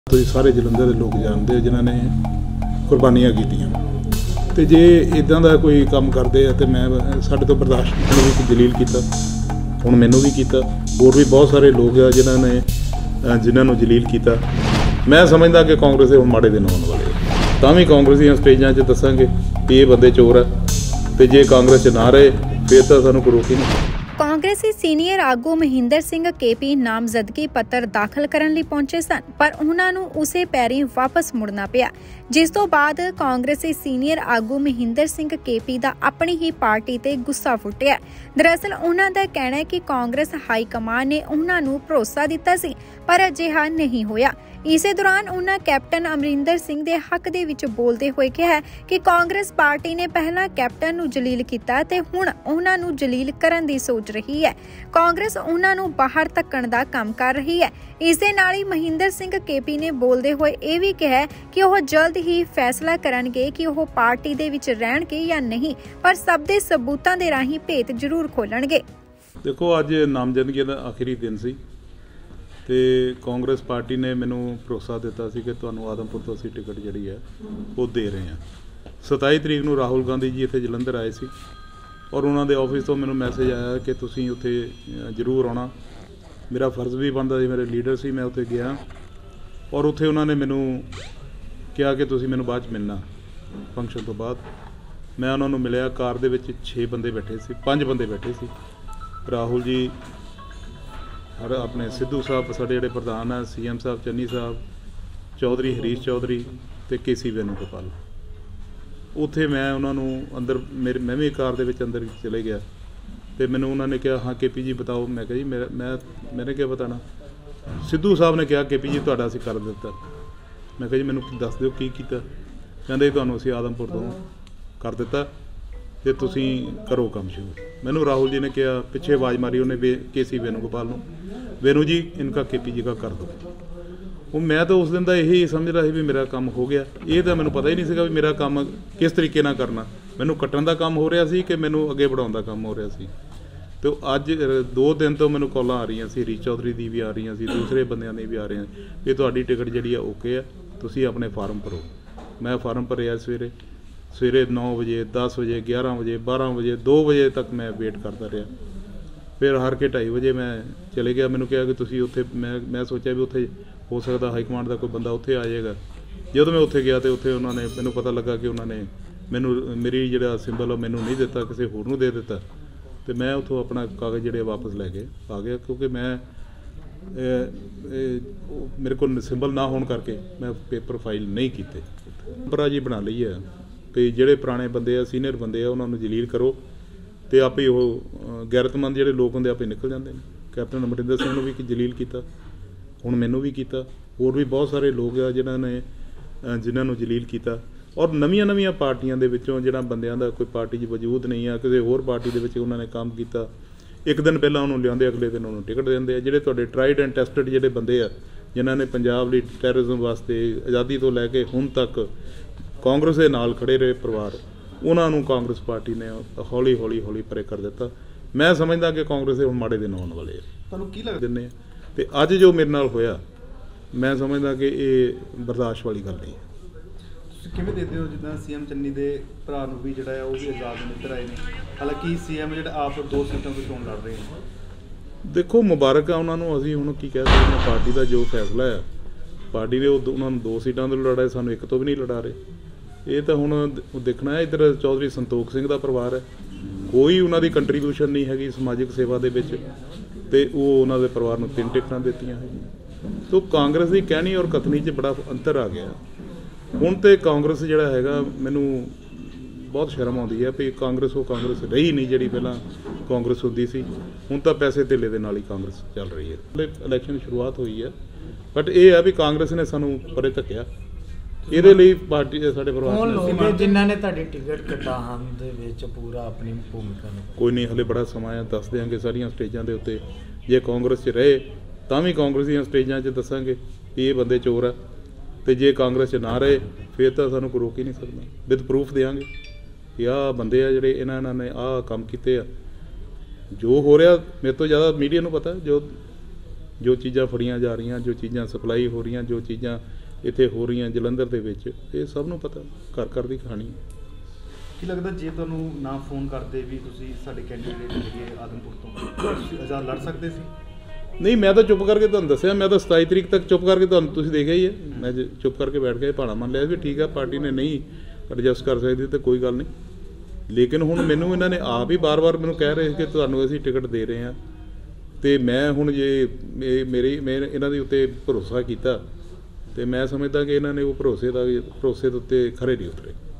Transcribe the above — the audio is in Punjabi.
ਤੁਸੀਂ ਸਾਰੇ ਜਲੰਧਰ ਦੇ ਲੋਕ ਜਾਣਦੇ ਹੋ ਜਿਨ੍ਹਾਂ ਨੇ ਕੁਰਬਾਨੀਆਂ ਕੀਤੀਆਂ ਤੇ ਜੇ ਇਦਾਂ ਦਾ ਕੋਈ ਕੰਮ ਕਰਦੇ ਆ ਤੇ ਮੈਂ ਸਾਡੇ ਤੋਂ ਬਰਦਾਸ਼ਤ ਨਹੀਂ ਵੀ ਜਲੀਲ ਕੀਤਾ। ਹੁਣ ਮੈਨੂੰ ਵੀ ਕੀਤਾ, ਹੋਰ ਵੀ ਬਹੁਤ ਸਾਰੇ ਲੋਕ ਆ ਜਿਨ੍ਹਾਂ ਨੂੰ ਜਲੀਲ ਕੀਤਾ। ਮੈਂ ਸਮਝਦਾ ਕਿ ਕਾਂਗਰਸ ਦੇ ਹੁਣ ਮਾੜੇ ਦਿਨ ਆਉਣ ਵਾਲੇ ਆ। ਤਾਂ ਵੀ ਕਾਂਗਰਸੀਆਂ ਸਟੇਜਾਂ 'ਚ ਦੱਸਾਂਗੇ ਕਿ ਇਹ ਬੰਦੇ ਚੋਰ ਆ ਤੇ ਜੇ ਕਾਂਗਰਸ 'ਚ ਨਾ ਰਹੇ ਫਿਰ ਤਾਂ ਸਾਨੂੰ ਕੋਈ ਰੋਕ ਹੀ ਨਹੀਂ। ਕਾਂਗਰਸੀ ਸੀਨੀਅਰ ਆਗੂ ਮਹਿੰਦਰ ਸਿੰਘ ਕੇਪੀ ਨਾਮਜ਼ਦਗੀ ਪੱਤਰ ਦਾਖਲ ਕਰਨ ਲਈ ਪਹੁੰਚੇ ਸਨ, ਪਰ ਉਹਨਾਂ ਨੂੰ ਉਸੇ ਪੈਰੀਂ ਵਾਪਸ ਮੁੜਨਾ ਪਿਆ, ਜਿਸ ਤੋਂ ਬਾਅਦ ਕਾਂਗਰਸੀ ਸੀਨੀਅਰ ਆਗੂ ਮਹਿੰਦਰ ਸਿੰਘ ਕੇਪੀ ਦਾ ਆਪਣੀ ਹੀ ਪਾਰਟੀ ਤੇ ਗੁੱਸਾ ਫੁੱਟਿਆ। ਦਰਅਸਲ ਉਹਨਾਂ ਦਾ ਕਹਿਣਾ ਹੈ ਕਿ ਕਾਂਗਰਸ ਹਾਈ ਕਮਾਨ ਨੇ ਉਹਨਾਂ ਨੂੰ ਭਰੋਸਾ ਦਿੱਤਾ ਸੀ, ਪਰ ਅਜਿਹਾ ਨਹੀਂ ਹੋਇਆ। ਇਸੇ ਦੌਰਾਨ ਉਹਨਾਂ ਕੈਪਟਨ ਅਮਰਿੰਦਰ ਸਿੰਘ ਦੇ ਹੱਕ ਦੇ ਵਿੱਚ ਬੋਲਦੇ ਹੋਏ ਕਿਹਾ ਕਿ ਕਾਂਗਰਸ ਪਾਰਟੀ ਨੇ ਪਹਿਲਾਂ ਕੈਪਟਨ ਨੂੰ ਜਲੀਲ ਕੀਤਾ ਤੇ ਹੁਣ ਉਹਨਾਂ ਨੂੰ ਜਲੀਲ ਕਰਨ ਦੀ ਸੋਚ ਰਹੀ ਹੈ। ਕਾਂਗਰਸ ਉਹਨਾਂ ਨੂੰ ਬਾਹਰ ਧੱਕਣ ਦਾ ਕੰਮ ਕਰ ਰਹੀ ਹੈ। ਇਸ ਦੇ ਨਾਲ ਹੀ ਮਹਿੰਦਰ ਸਿੰਘ ਕੇਪੀ ਨੇ ਬੋਲਦੇ ਹੋਏ ਇਹ ਵੀ ਕਿਹਾ ਕਿ ਉਹ ਜਲਦ ਹੀ ਫੈਸਲਾ ਕਰਨਗੇ ਕਿ ਉਹ ਪਾਰਟੀ ਦੇ ਵਿੱਚ ਰਹਿਣਗੇ ਜਾਂ ਨਹੀਂ, ਪਰ ਸਭ ਦੇ ਸਬੂਤਾਂ ਦੇ ਰਾਹੀਂ ਭੇਤ ਜ਼ਰੂਰ ਖੋਲਣਗੇ। ਦੇਖੋ, ਅੱਜ ਨਾਮਜ਼ਦਗੀ ਦਾ ਆਖਰੀ ਦਿਨ ਸੀ ਤੇ ਕਾਂਗਰਸ ਪਾਰਟੀ ਨੇ ਮੈਨੂੰ ਭਰੋਸਾ ਦਿੱਤਾ ਸੀ ਕਿ ਤੁਹਾਨੂੰ ਆਦਮਪੁਰ ਤੋਂ ਅਸੀਂ ਟਿਕਟ ਜਿਹੜੀ ਹੈ ਉਹ ਦੇ ਰਹੇ ਹਾਂ। 27 ਤਰੀਕ ਨੂੰ ਰਾਹੁਲ ਗਾਂਧੀ ਜੀ ਇੱਥੇ ਜਲੰਧਰ ਆਏ ਸੀ ਔਰ ਉਹਨਾਂ ਦੇ ਆਫਿਸ ਤੋਂ ਮੈਨੂੰ ਮੈਸੇਜ ਆਇਆ ਕਿ ਤੁਸੀਂ ਉੱਥੇ ਜ਼ਰੂਰ ਆਉਣਾ। ਮੇਰਾ ਫਰਜ਼ ਵੀ ਬਣਦਾ ਸੀ, ਮੇਰੇ ਲੀਡਰ ਸੀ, ਮੈਂ ਉੱਥੇ ਗਿਆ ਔਰ ਉੱਥੇ ਉਹਨਾਂ ਨੇ ਮੈਨੂੰ ਕਿਹਾ ਕਿ ਤੁਸੀਂ ਮੈਨੂੰ ਬਾਅਦ 'ਚ ਮਿਲਣਾ। ਫੰਕਸ਼ਨ ਤੋਂ ਬਾਅਦ ਮੈਂ ਉਹਨਾਂ ਨੂੰ ਮਿਲਿਆ। ਕਾਰ ਦੇ ਵਿੱਚ 6 ਬੰਦੇ ਬੈਠੇ ਸੀ, 5 ਬੰਦੇ ਬੈਠੇ ਸੀ। ਰਾਹੁਲ ਜੀ ਔਰ ਆਪਣੇ ਸਿੱਧੂ ਸਾਹਿਬ ਸਾਡੇ ਜਿਹੜੇ ਪ੍ਰਧਾਨ ਆ, CM ਸਾਹਿਬ ਚੰਨੀ ਸਾਹਿਬ, ਚੌਧਰੀ ਹਰੀਸ਼ ਚੌਧਰੀ ਤੇ KC ਵੇਣੂਗੋਪਾਲ। ਉੱਥੇ ਮੈਂ ਉਹਨਾਂ ਨੂੰ ਅੰਦਰ ਮੈਂ ਵੀ ਕਾਰ ਦੇ ਵਿੱਚ ਅੰਦਰ ਚਲੇ ਗਿਆ ਤੇ ਮੈਨੂੰ ਉਹਨਾਂ ਨੇ ਕਿਹਾ ਹਾਂ KP ਜੀ ਬਤਾਓ। ਮੈਂ ਕਿਹਾ ਜੀ ਮੈਨੇ ਕਿਹਾ ਬਤਾਣਾ। ਸਿੱਧੂ ਸਾਹਿਬ ਨੇ ਕਿਹਾ KP ਜੀ ਤੁਹਾਡਾ ਅਸੀਂ ਕਰ ਦਿੱਤਾ। ਮੈਂ ਕਿਹਾ ਜੀ ਮੈਨੂੰ ਦੱਸ ਦਿਓ ਕੀ ਕੀਤਾ। ਕਹਿੰਦੇ ਤੁਹਾਨੂੰ ਅਸੀਂ ਆਦਮਪੁਰ ਤੋਂ ਕਰ ਦਿੱਤਾ ਤੇ ਤੁਸੀਂ ਕਰੋ ਕੰਮ ਸ਼ੁਰੂ। ਮੈਨੂੰ ਰਾਹੁਲ ਜੀ ਨੇ ਕਿਹਾ, ਪਿੱਛੇ ਆਵਾਜ਼ ਮਾਰੀ ਉਹਨੇ KC ਵੇਣੂਗੋਪਾਲ ਨੂੰ, ਵੇਣੂ ਜੀ ਇਨਕਾ KP ਜੀ ਦਾ ਕਰ ਦਿਓ। ਉਹ ਮੈਂ ਤਾਂ ਉਸ ਦਿਨ ਦਾ ਇਹੀ ਸਮਝਦਾ ਸੀ ਵੀ ਮੇਰਾ ਕੰਮ ਹੋ ਗਿਆ। ਇਹ ਤਾਂ ਮੈਨੂੰ ਪਤਾ ਹੀ ਨਹੀਂ ਸੀਗਾ ਵੀ ਮੇਰਾ ਕੰਮ ਕਿਸ ਤਰੀਕੇ ਨਾਲ ਕਰਨਾ। ਮੈਨੂੰ ਕੱਟਣ ਦਾ ਕੰਮ ਹੋ ਰਿਹਾ ਸੀ ਕਿ ਮੈਨੂੰ ਅੱਗੇ ਵਧਾਉਣ ਦਾ ਕੰਮ ਹੋ ਰਿਹਾ ਸੀ। ਅਤੇ ਅੱਜ 2 ਦਿਨ ਤੋਂ ਮੈਨੂੰ ਕਾਲਾਂ ਆ ਰਹੀਆਂ ਸੀ, ਹਰੀਸ਼ ਚੌਧਰੀ ਦੀ ਵੀ ਆ ਰਹੀਆਂ ਸੀ, ਦੂਸਰੇ ਬੰਦਿਆਂ ਦੀ ਵੀ ਆ ਰਹੀਆਂ ਕਿ ਤੁਹਾਡੀ ਟਿਕਟ ਜਿਹੜੀ ਆ ਓਕੇ ਆ, ਤੁਸੀਂ ਆਪਣੇ ਫਾਰਮ ਭਰੋ। ਮੈਂ ਫਾਰਮ ਭਰਿਆ ਸਵੇਰੇ 9 ਵਜੇ, 10 ਵਜੇ, 11 ਵਜੇ, 12 ਵਜੇ, 2 ਵਜੇ ਤੱਕ ਮੈਂ ਵੇਟ ਕਰਦਾ ਰਿਹਾ। ਫਿਰ ਹਾਰ ਕੇ 2:30 ਵਜੇ ਮੈਂ ਚਲੇ ਗਿਆ। ਮੈਨੂੰ ਕਿਹਾ ਕਿ ਤੁਸੀਂ ਉੱਥੇ ਮੈਂ ਸੋਚਿਆ ਵੀ ਉੱਥੇ ਹੋ ਸਕਦਾ ਹਾਈ ਕਮਾਂਡ ਦਾ ਕੋਈ ਬੰਦਾ ਉੱਥੇ ਆ ਜਾਏਗਾ। ਜਦੋਂ ਮੈਂ ਉੱਥੇ ਗਿਆ ਤਾਂ ਉੱਥੇ ਉਹਨਾਂ ਨੇ ਮੈਨੂੰ ਪਤਾ ਲੱਗਾ ਕਿ ਉਹਨਾਂ ਨੇ ਮੇਰੀ ਜਿਹੜਾ ਸਿੰਬਲ ਉਹ ਮੈਨੂੰ ਨਹੀਂ ਦਿੱਤਾ, ਕਿਸੇ ਹੋਰ ਨੂੰ ਦੇ ਦਿੱਤਾ। ਅਤੇ ਮੈਂ ਉੱਥੋਂ ਆਪਣਾ ਕਾਗਜ਼ ਜਿਹੜੇ ਵਾਪਸ ਲੈ ਕੇ ਆ ਗਿਆ, ਕਿਉਂਕਿ ਮੇਰੇ ਕੋਲ ਸਿੰਬਲ ਨਾ ਹੋਣ ਕਰਕੇ ਮੈਂ ਪੇਪਰ ਫਾਈਲ ਨਹੀਂ ਕੀਤੇ। ਪਰੰਪਰਾ ਜੀ ਬਣਾ ਲਈ ਹੈ ਵੀ ਜਿਹੜੇ ਪੁਰਾਣੇ ਬੰਦੇ ਆ, ਸੀਨੀਅਰ ਬੰਦੇ ਆ, ਉਹਨਾਂ ਨੂੰ ਜਲੀਲ ਕਰੋ ਅਤੇ ਆਪੇ ਉਹ ਗੈਰਤਮੰਦ ਜਿਹੜੇ ਲੋਕ ਹੁੰਦੇ ਆਪੇ ਨਿਕਲ ਜਾਂਦੇ ਨੇ। ਕੈਪਟਨ ਅਮਰਿੰਦਰ ਸਿੰਘ ਨੂੰ ਵੀ ਜਲੀਲ ਕੀਤਾ, ਹੁਣ ਮੈਨੂੰ ਵੀ ਕੀਤਾ। ਹੋਰ ਵੀ ਬਹੁਤ ਸਾਰੇ ਲੋਕ ਆ ਜਿਨ੍ਹਾਂ ਨੂੰ ਜਲੀਲ ਕੀਤਾ। ਔਰ ਨਵੀਆਂ ਪਾਰਟੀਆਂ ਦੇ ਵਿੱਚੋਂ ਜਿਹੜਾ ਬੰਦਿਆਂ ਦਾ ਕੋਈ ਪਾਰਟੀ 'ਚ ਵਜੂਦ ਨਹੀਂ ਆ, ਕਿਸੇ ਹੋਰ ਪਾਰਟੀ ਦੇ ਵਿੱਚ ਉਹਨਾਂ ਨੇ ਕੰਮ ਕੀਤਾ, ਇੱਕ ਦਿਨ ਪਹਿਲਾਂ ਉਹਨੂੰ ਲਿਆਉਂਦੇ, ਅਗਲੇ ਦਿਨ ਉਹਨੂੰ ਟਿਕਟ ਦਿੰਦੇ ਆ। ਜਿਹੜੇ ਤੁਹਾਡੇ ਟਰਾਈਡ ਐਂਡ ਟੈਸਟਡ ਜਿਹੜੇ ਬੰਦੇ ਆ, ਜਿਨ੍ਹਾਂ ਨੇ ਪੰਜਾਬ ਲਈ ਟੈਰਰਿਜ਼ਮ ਵਾਸਤੇ ਆਜ਼ਾਦੀ ਤੋਂ ਲੈ ਕੇ ਹੁਣ ਤੱਕ ਕਾਂਗਰਸ ਦੇ ਨਾਲ ਖੜੇ ਰਹੇ ਪਰਿਵਾਰ, ਉਹਨਾਂ ਨੂੰ ਕਾਂਗਰਸ ਪਾਰਟੀ ਨੇ ਹੌਲੀ ਪਰੇ ਕਰ ਦਿੱਤਾ। ਮੈਂ ਸਮਝਦਾ ਕਿ ਕਾਂਗਰਸ ਦੇ ਹੁਣ ਮਾੜੇ ਦਿਨ ਆਉਣ ਵਾਲੇ ਆ। ਤੁਹਾਨੂੰ ਕੀ ਲੱਗਦਾ ਦਿੰਦੇ ਆ ਅਤੇ ਅੱਜ ਜੋ ਮੇਰੇ ਨਾਲ ਹੋਇਆ, ਮੈਂ ਸਮਝਦਾ ਕਿ ਇਹ ਬਰਦਾਸ਼ਤ ਵਾਲੀ ਗੱਲ ਨਹੀਂ। ਤੁਸੀਂ ਕਿਵੇਂ ਦੇਖਦੇ ਹੋ ਜਿੱਦਾਂ CM ਚੰਨੀ ਦੇ ਭਰਾ ਨੂੰ ਵੀ ਜਿਹੜਾ ਆ ਉਹ ਵੀ ਆਜ਼ਾਦ ਨਿੱਤਰ ਆਏ ਨੇ, ਹਾਲਾਂਕਿ CM ਜਿਹੜਾ ਆਪ 2 ਸੀਟਾਂ ਤੋਂ ਚੋਣ ਲੜ ਰਹੇ ਨੇ? ਦੇਖੋ, ਮੁਬਾਰਕ ਆ ਉਹਨਾਂ ਨੂੰ। ਅਸੀਂ ਹੁਣ ਕੀ ਕਹਿ ਸਕਦੇ ਹਾਂ, ਪਾਰਟੀ ਦਾ ਜੋ ਫੈਸਲਾ ਆ, ਪਾਰਟੀ ਦੇ ਉਹਨਾਂ ਨੂੰ 2 ਸੀਟਾਂ ਤੋਂ ਲੜਾ ਰਹੇ, ਸਾਨੂੰ 1 ਤੋਂ ਵੀ ਨਹੀਂ ਲੜਾ ਰਹੇ। ਇਹ ਤਾਂ ਹੁਣ ਦੇਖਣਾ ਹੈ। ਇੱਧਰ ਚੌਧਰੀ ਸੰਤੋਖ ਸਿੰਘ ਦਾ ਪਰਿਵਾਰ ਹੈ, ਕੋਈ ਉਹਨਾਂ ਦੀ ਕੰਟਰੀਬਿਊਸ਼ਨ ਨਹੀਂ ਹੈਗੀ ਸਮਾਜਿਕ ਸੇਵਾ ਦੇ ਵਿੱਚ, ਅਤੇ ਉਹ ਉਹਨਾਂ ਦੇ ਪਰਿਵਾਰ ਨੂੰ 3 ਟਿਕਟਾਂ ਦਿੱਤੀਆਂ ਹੈਗੀਆਂ। ਤੋ ਕਾਂਗਰਸ ਦੀ ਕਹਿਣੀ ਔਰ ਕਥਨੀ 'ਚ ਬੜਾ ਅੰਤਰ ਆ ਗਿਆ ਹੁਣ। ਤੇ ਕਾਂਗਰਸ ਜਿਹੜਾ ਹੈਗਾ, ਮੈਨੂੰ ਬਹੁਤ ਸ਼ਰਮ ਆਉਂਦੀ ਹੈ ਵੀ ਕਾਂਗਰਸ ਕਾਂਗਰਸ ਰਹੀ ਨਹੀਂ ਜਿਹੜੀ ਪਹਿਲਾਂ ਕਾਂਗਰਸ ਹੁੰਦੀ ਸੀ। ਹੁਣ ਤਾਂ ਪੈਸੇ ਧੇਲੇ ਦੇ ਨਾਲ ਹੀ ਕਾਂਗਰਸ ਚੱਲ ਰਹੀ ਹੈ। ਇਲੈਕਸ਼ਨ ਸ਼ੁਰੂਆਤ ਹੋਈ ਹੈ, ਬਟ ਇਹ ਹੈ ਵੀ ਕਾਂਗਰਸ ਨੇ ਸਾਨੂੰ ਪਰੇ ਧੱਕਿਆ। ਇਹਦੇ ਲਈ ਪਾਰਟੀ ਦੇ ਸਾਡੇ ਪਰਿਵਾਰ ਜਿਨ੍ਹਾਂ ਨੇ ਤੁਹਾਡੀ ਟਿਕਟ ਕਟਾਉਣ ਦੇ ਵਿੱਚ ਪੂਰਾ ਆਪਣੀ ਭੂਮਿਕਾ ਨੂੰ ਕੋਈ ਨਹੀਂ, ਹਲੇ ਬੜਾ ਸਮਾਂ ਆ, ਦੱਸ ਦਿਆਂਗੇ ਸਾਰੀਆਂ ਸਟੇਜਾਂ ਦੇ ਉੱਤੇ। ਜੇ ਕਾਂਗਰਸ 'ਚ ਰਹੇ ਤਾਂ ਵੀ ਕਾਂਗਰਸ ਦੀਆਂ ਸਟੇਜਾਂ 'ਚ ਦੱਸਾਂਗੇ ਵੀ ਇਹ ਬੰਦੇ ਚੋਰ ਆ, ਅਤੇ ਜੇ ਕਾਂਗਰਸ 'ਚ ਨਾ ਰਹੇ ਫਿਰ ਤਾਂ ਸਾਨੂੰ ਕੋਈ ਰੋਕ ਹੀ ਨਹੀਂ ਸਕਦਾ। ਵਿਦ ਪ੍ਰੂਫ ਦਿਆਂਗੇ ਕਿ ਆਹ ਬੰਦੇ ਆ ਜਿਹੜੇ ਇਹਨਾਂ ਨੇ ਆਹ ਕੰਮ ਕੀਤੇ ਆ। ਜੋ ਹੋ ਰਿਹਾ ਮੇਰੇ ਤੋਂ ਜ਼ਿਆਦਾ ਮੀਡੀਆ ਨੂੰ ਪਤਾ, ਜੋ ਜੋ ਚੀਜ਼ਾਂ ਫੜੀਆਂ ਜਾ ਰਹੀਆਂ, ਜੋ ਚੀਜ਼ਾਂ ਸਪਲਾਈ ਹੋ ਰਹੀਆਂ, ਜੋ ਚੀਜ਼ਾਂ ਇੱਥੇ ਹੋ ਰਹੀਆਂ ਜਲੰਧਰ ਦੇ ਵਿੱਚ, ਇਹ ਸਭ ਨੂੰ ਪਤਾ, ਘਰ ਘਰ ਦੀ ਕਹਾਣੀ ਹੈ। ਕੀ ਲੱਗਦਾ ਜੇ ਤੁਹਾਨੂੰ ਨਾ ਫੋਨ ਕਰਦੇ ਵੀ ਤੁਸੀਂ ਸਾਡੇ ਕੈਂਡੀਡੇਟ ਹੈਗੇ ਆਦਮਪੁਰ ਤੋਂ, ਤੁਸੀਂ ਆਜ਼ਾਦ ਲੜ ਸਕਦੇ ਸੀ? ਨਹੀਂ, ਮੈਂ ਤਾਂ ਚੁੱਪ ਕਰਕੇ ਤੁਹਾਨੂੰ ਦੱਸਿਆ, ਮੈਂ ਤਾਂ 27 ਤਰੀਕ ਤੱਕ ਚੁੱਪ ਕਰਕੇ, ਤੁਹਾਨੂੰ ਤੁਸੀਂ ਦੇਖਿਆ ਹੀ ਹੈ, ਮੈਂ ਚੁੱਪ ਕਰਕੇ ਬੈਠ ਕੇ ਭਾਣਾ ਮੰਨ ਲਿਆ ਵੀ ਠੀਕ ਆ, ਪਾਰਟੀ ਨੇ ਨਹੀਂ ਐਡਜਸਟ ਕਰ ਸਕਦੀ ਤਾਂ ਕੋਈ ਗੱਲ ਨਹੀਂ। ਲੇਕਿਨ ਹੁਣ ਮੈਨੂੰ ਇਹਨਾਂ ਨੇ ਆਪ ਹੀ ਬਾਰ-ਬਾਰ ਮੈਨੂੰ ਕਹਿ ਰਹੇ ਕਿ ਤੁਹਾਨੂੰ ਅਸੀਂ ਟਿਕਟ ਦੇ ਰਹੇ ਹਾਂ, ਅਤੇ ਮੈਂ ਹੁਣ ਜੇ ਮੈਂ ਇਹਨਾਂ ਦੇ ਉੱਤੇ ਭਰੋਸਾ ਕੀਤਾ, ਅਤੇ ਮੈਂ ਸਮਝਦਾ ਕਿ ਇਹਨਾਂ ਨੇ ਉਹ ਭਰੋਸੇ ਦੇ ਉੱਤੇ ਖਰੇ ਨਹੀਂ ਉਤਰੇ।